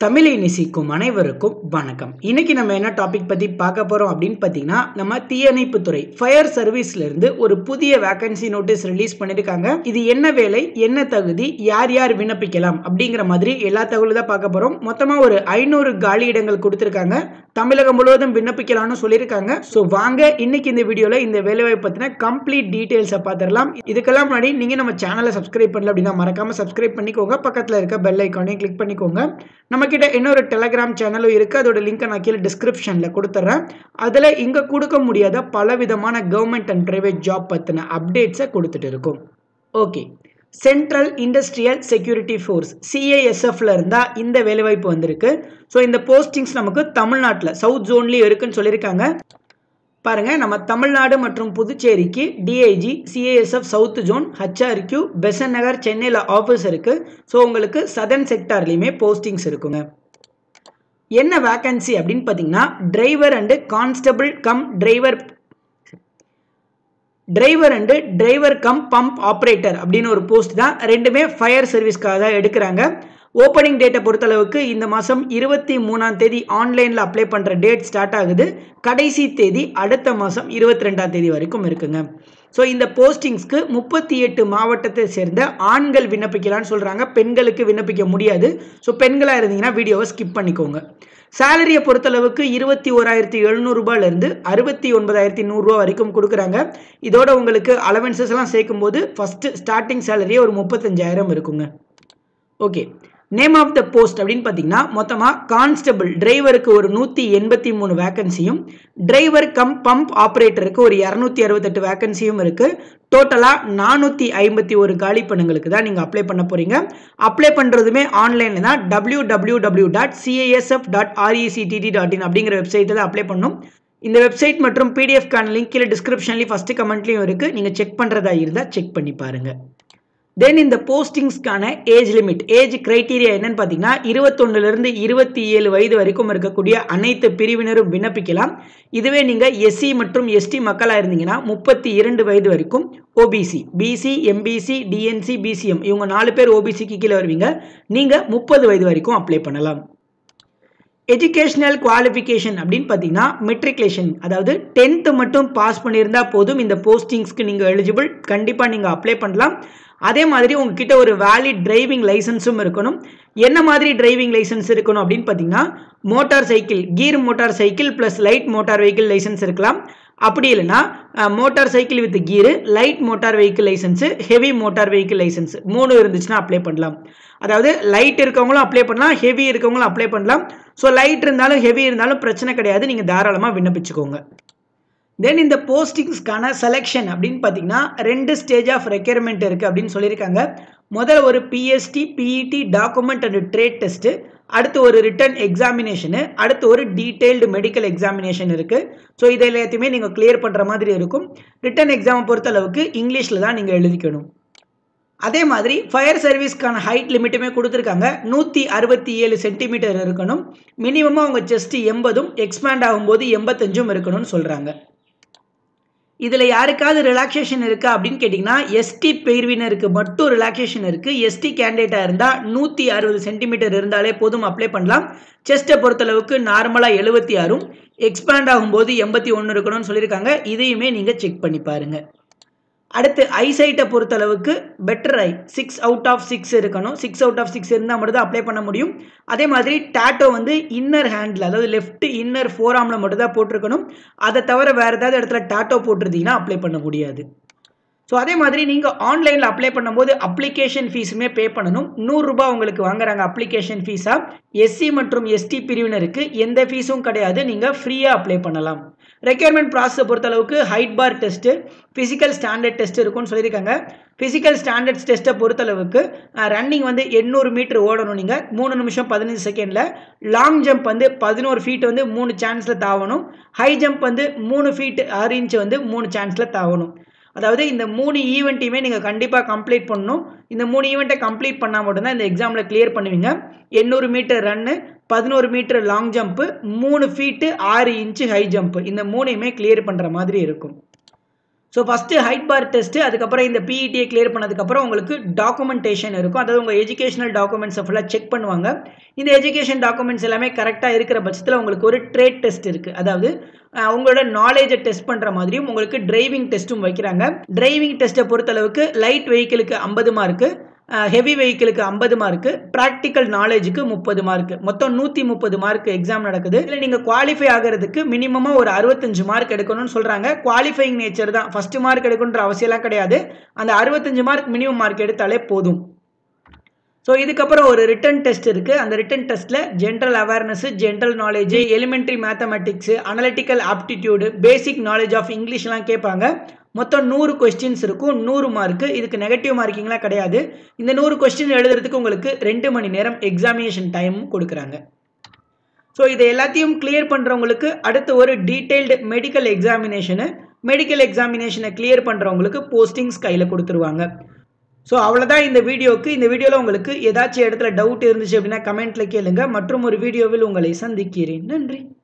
தமிழை நேசிக்கும் அனைவருக்கும் வணக்கம். இன்னைக்கு நம்ம என்ன டாபிக் பத்தி பார்க்க போறோம் அப்படின்னு பார்த்தீங்கன்னா, நம்ம தீயணைப்பு துறை ஃபயர் சர்வீஸ்ல இருந்து ஒரு புதிய வேகன்சி நோட்டீஸ் ரிலீஸ் பண்ணிருக்காங்க. இது என்ன வேலை, என்ன தகுதி, யார் யார் விண்ணப்பிக்கலாம் அப்படிங்கிற மாதிரி எல்லா தகவலும் தான் பார்க்க போறோம். மொத்தமா ஒரு 500 காலி இடங்கள் கொடுத்திருக்காங்க. தமிழகம் முழுவதும் விண்ணப்பிக்கலாம்னு சொல்லியிருக்காங்க. ஸோ வாங்க இன்னைக்கு இந்த வீடியோல இந்த வேலைவாய்ப்பு பத்தின கம்ப்ளீட் டீடைல்ஸை பார்த்துடலாம். இதுக்கெல்லாம் முன்னாடி நீங்க நம்ம சேனலை சப்ஸ்கிரைப் பண்ணல அப்படின்னா மறக்காம சப்ஸ்கிரைப் பண்ணிக்கோங்க. பக்கத்தில் இருக்க பெல் ஐக்கானையும் கிளிக் பண்ணிக்கோங்க. நம்ம கிட்ட இன்னொரு டெலகிராம் சேனலும் இருக்கு. அதோட லிங்க் நான் கீழே டிஸ்கிரிப்ஷன்ல கொடுத்துறேன். அதுல இங்க கொடுக்க முடியாத பலவிதமான கவர்மெண்ட் அண்ட் பிரைவேட் ஜாப் பத்தின அப்டேட்ஸை கொடுத்துட்டு இருக்கும். Okay, central industrial security force CISFல இருந்தா இந்த வேலைவாய்ப்பு வந்திருக்கு. ஸோ இந்த போஸ்டிங்ஸ் நமக்கு தமிழ்நாட்டில் சவுத் ஜோன்லேயும் இருக்குன்னு சொல்லியிருக்காங்க. பாருங்க, நம்ம தமிழ்நாடு மற்றும் புதுச்சேரிக்கு DIG CISF south zone HRQ Besant Nagar சென்னையில் ஆஃபீஸ் இருக்கு. ஸோ உங்களுக்கு சதர்ன் செக்டார்லையுமே போஸ்டிங்ஸ் இருக்குங்க. என்ன வேகன்சி அப்படின்னு பார்த்தீங்கன்னா, driver and constable cum driver cum pump operator அப்படின்னு ஒரு போஸ்ட் தான். ரெண்டுமே ஃபயர் சர்வீஸ்க்காக தான் எடுக்கிறாங்க. ஓப்பனிங் டேட்டை பொறுத்தளவுக்கு இந்த மாதம் 23ஆம் தேதி ஆன்லைனில் அப்ளை பண்ணுற டேட் ஸ்டார்ட் ஆகுது. கடைசி தேதி அடுத்த மாதம் 22ஆம் தேதி வரைக்கும் இருக்குங்க. ஸோ இந்த போஸ்டிங்ஸ்க்கு 38 மாவட்டத்தை சேர்ந்த ஆண்கள் விண்ணப்பிக்கலான்னு சொல்கிறாங்க. பெண்களுக்கு விண்ணப்பிக்க முடியாது. ஸோ பெண்களாக இருந்தீங்கன்னா வீடியோவை ஸ்கிப் பண்ணிக்கோங்க. சேலரியை பொறுத்தளவுக்கு 21,700 ரூபாயிலிருந்து 69,100 வரைக்கும் கொடுக்குறாங்க. இதோட உங்களுக்கு அலவன்சஸ் எல்லாம் சேர்க்கும் போது ஃபர்ஸ்ட் ஸ்டார்டிங் சேலரியே ஒரு 35,000 இருக்குங்க. Okay, name of the post அப்படின்னு பார்த்தீங்கன்னா, மொத்தமாக கான்ஸ்டபிள் டிரைவருக்கு ஒரு 183 வேகன்சியும், டிரைவர் கம் பம்ப் ஆப்ரேட்டருக்கு ஒரு 268 வேகன்சியும் இருக்கு. டோட்டலாக 451 காலி பணிகளுக்கு தான் நீங்கள் அப்ளை பண்ண போறீங்க. அப்ளை பண்ணுறதுமே ஆன்லைனில் தான். www.casf.rectt.in அப்படிங்கிற வெப்சைட்டில் தான் அப்ளை பண்ணணும். இந்த வெப்சைட் மற்றும் PDF-கான லிங்க் கீழே டிஸ்கிரிப்ஷன்லேயும் ஃபர்ஸ்ட் கமெண்ட்லையும் இருக்கு. நீங்கள் செக் பண்ணுறதா இருந்தால் செக் பண்ணி பாருங்க. தென் இந்த போஸ்டிங்ஸ்க்கான ஏஜ் லிமிட், ஏஜ் கிரைட்டீரியா என்னன்னு பார்த்தீங்கன்னா, 21லிருந்து 27 வயது வரைக்கும் இருக்கக்கூடிய அனைத்து பிரிவினரும் விண்ணப்பிக்கலாம். இதுவே நீங்கள் SC மற்றும் ST மக்களாக இருந்தீங்கன்னா 32 வயது வரைக்கும், OBC, BC, MBC, DNC, BCM இவங்க 4 பேர் OBCக்கு கீழே வருவீங்க. நீங்கள் 30 வயது வரைக்கும் அப்ளை பண்ணலாம். எஜுகேஷனல் குவாலிஃபிகேஷன் அப்படின்னு பார்த்தீங்கன்னா, மெட்ரிகுலேஷன், அதாவது 10th மட்டும் பாஸ் பண்ணியிருந்தா போதும் இந்த போஸ்டிங்ஸ்க்கு நீங்கள் எலிஜிபிள். கண்டிப்பாக நீங்கள் அப்ளை பண்ணலாம். அதே மாதிரி உங்ககிட்ட ஒரு வேலிட் டிரைவிங் லைசன்ஸும் இருக்கணும். என்ன மாதிரி டிரைவிங் லைசன்ஸ் இருக்கணும் அப்படின்னு பார்த்தீங்கன்னா, motor cycle, gear motor cycle plus light motor vehicle licence இருக்கலாம். அப்படி இல்லைன்னா motor cycle with gear, light motor vehicle licence, heavy motor vehicle licence 3 இருந்துச்சுன்னா அப்ளை பண்ணலாம். அதாவது லைட் இருக்கவங்களும் அப்ளை பண்ணலாம், ஹெவி இருக்கவங்களும் அப்ளை பண்ணலாம். ஸோ லைட் இருந்தாலும் ஹெவி இருந்தாலும் பிரச்சனை கிடையாது, நீங்கள் தாராளமாக விண்ணப்பிச்சுக்கோங்க. தென் இந்த போஸ்டிங்ஸ்க்கான செலெக்ஷன் அப்படின்னு பார்த்தீங்கன்னா, 2 ஸ்டேஜ் ஆஃப் ரெக்யர்மெண்ட் இருக்குது அப்படின்னு சொல்லியிருக்காங்க. முதல்ல ஒரு PST, PET document and trade test, அடுத்து ஒரு ரிட்டன் எக்ஸாமினேஷனு, அடுத்து ஒரு டீட்டெயில்டு மெடிக்கல் எக்ஸாமினேஷன் இருக்குது. ஸோ இதை எல்லாத்தையுமே நீங்கள் கிளியர் பண்ணுற மாதிரி இருக்கும். ரிட்டன் எக்ஸாமை பொறுத்தளவுக்கு இங்கிலீஷில் தான் நீங்கள் எழுதிக்கணும். அதே மாதிரி ஃபயர் சர்வீஸ்க்கான ஹைட் லிமிட்டுமே கொடுத்துருக்காங்க. 167 சென்டிமீட்டர் இருக்கணும். மினிமமாக உங்கள் செஸ்ட் 80, எக்ஸ்பேண்ட் ஆகும்போது 85 இருக்கணும்னு சொல்கிறாங்க. இதில் யாருக்காவது ரிலாக்ஸேஷன் இருக்கா அப்படின்னு கேட்டிங்கன்னா, ST பிரிவினருக்கு மட்டும் ரிலாக்ஸேஷன் இருக்குது. ST கேண்டிடேட்டாக இருந்தால் 160 சென்டிமீட்டர் இருந்தாலே போதும், அப்ளை பண்ணலாம். செஸ்ட்டை பொறுத்தளவுக்கு நார்மலாக 76, எக்ஸ்பேண்ட் ஆகும்போது 81 இருக்கணும்னு சொல்லியிருக்காங்க. இதையுமே நீங்கள் செக் பண்ணி பாருங்கள். அடுத்து ஐசைட்டை பொறுத்தளவுக்கு பெட்டர் ஐ 6 out of 6 இருக்கணும். 6 out of 6 இருந்தால் மட்டும் தான் அப்ளை பண்ண முடியும். அதே மாதிரி டேட்டோ வந்து இன்னர் ஹேண்டில், அதாவது லெஃப்ட் இன்னர் ஃபோராமில் மட்டும் தான் போட்டிருக்கணும். அதை தவிர வேறு ஏதாவது இடத்துல டேட்டோ போட்டிருந்தீங்கன்னா அப்ளை பண்ண முடியாது. ஸோ அதே மாதிரி நீங்கள் ஆன்லைனில் அப்ளை பண்ணும்போது அப்ளிகேஷன் ஃபீஸுமே பே பண்ணணும். 100 ரூபாய் உங்களுக்கு வாங்குறாங்க அப்ளிகேஷன் ஃபீஸாக. SC மற்றும் ST பிரிவினருக்கு எந்த ஃபீஸும் கிடையாது, நீங்கள் ஃப்ரீயாக அப்ளை பண்ணலாம். ரெக்யர்மெண்ட் ப்ராசஸை பொறுத்தளவுக்கு height bar test, physical standard test இருக்கும்னு சொல்லியிருக்காங்க. ஃபிசிக்கல் ஸ்டாண்டர்ட்ஸ் டெஸ்ட்டை பொறுத்தளவுக்கு ரன்னிங் வந்து 800 மீட்டர் ஓடணும் நீங்கள் 3 நிமிஷம் 15 செகண்டில். லாங் ஜம்ப் வந்து 11 ஃபீட் வந்து 3 சான்ஸில் தாவணும். ஹை ஜம்ப் வந்து 3 ஃபீட் 6 இன்ச் வந்து 3 சான்ஸில் தாவணும். அதாவது இந்த 3 ஈவெண்ட்டையுமே நீங்கள் கண்டிப்பாக கம்ப்ளீட் பண்ணணும். இந்த 3 ஈவெண்ட்டை கம்ப்ளீட் பண்ணால் மட்டும்தான் இந்த எக்ஸாமில் கிளியர் பண்ணுவீங்க. 800 metre run, 11 metre long jump, 3 feet 6 inch high jump, இந்த 3யுமே கிளியர் பண்ணுற மாதிரி இருக்கும். So first height bar test, அதுக்கப்புறம் இந்த பிஇடியை கிளியர் பண்ணதுக்கப்புறம் உங்களுக்கு டாக்குமெண்டேஷன் இருக்கும். அதாவது உங்கள் எஜுகேஷனல் டாக்குமெண்ட்ஸை ஃபுல்லாக செக் பண்ணுவாங்க. இந்த எஜுகேஷன் டாக்குமெண்ட்ஸ் எல்லாமே கரெக்டாக இருக்கிற பட்சத்தில் உங்களுக்கு ஒரு ட்ரேட் டெஸ்ட் இருக்குது. அதாவது உங்களோட நாலேஜை டெஸ்ட் பண்ணுற மாதிரியும் உங்களுக்கு டிரைவிங் டெஸ்ட்டும் வைக்கிறாங்க. டிரைவிங் டெஸ்ட்டை பொறுத்தளவுக்கு லைட் வெஹிக்கிளுக்கு 50 மார்க்கு, ஹெவி வெஹிக்கிளுக்கு 50 மார்க்கு, ப்ராக்டிக்கல் நாலேஜுக்கு 30 மார்க்கு, மொத்தம் 130 மார்க் எக்ஸாம் நடக்குது. இதில் நீங்கள் குவாலிஃபை ஆகிறதுக்கு மினிமமாக ஒரு 65 மார்க் எடுக்கணும்னு சொல்கிறாங்க. குவாலிஃபைங் நேச்சர் தான், ஃபஸ்ட்டு மார்க் எடுக்கணுன்ற அவசியம்லாம் கிடையாது. அந்த 65 மார்க் மினிமம் மார்க் எடுத்தாலே போதும். ஸோ இதுக்கப்புறம் ஒரு ரிட்டன் டெஸ்ட் இருக்குது. அந்த ரிட்டன் டெஸ்ட்டில் general awareness, general knowledge, elementary mathematics, analytical aptitude, basic knowledge of இங்கிலீஷ்லாம் கேட்பாங்க. மொத்தம் 100 கொஸ்டின்ஸ் இருக்கும், 100 மார்க்கு. இதுக்கு நெகட்டிவ் மார்க்கிங்லாம் கிடையாது. இந்த 100 கொஸ்டின் எழுதுறதுக்கு உங்களுக்கு 2 மணி நேரம் எக்ஸாமினேஷன் டைமும் கொடுக்குறாங்க. ஸோ இதை எல்லாத்தையும் கிளியர் பண்ணுறவங்களுக்கு அடுத்து ஒரு டீட்டெயில்டு மெடிக்கல் எக்ஸாமினேஷனை கிளியர் பண்ணுறவங்களுக்கு போஸ்டிங்ஸ் கையில் கொடுத்துருவாங்க. ஸோ அவ்வளோதான் இந்த வீடியோவுக்கு. இந்த வீடியோவில் உங்களுக்கு ஏதாச்சும் இடத்துல டவுட் இருந்துச்சு அப்படின்னா கமெண்ட்டில் கேளுங்க. மற்றும் ஒரு வீடியோவில் உங்களை சந்திக்கிறேன். நன்றி.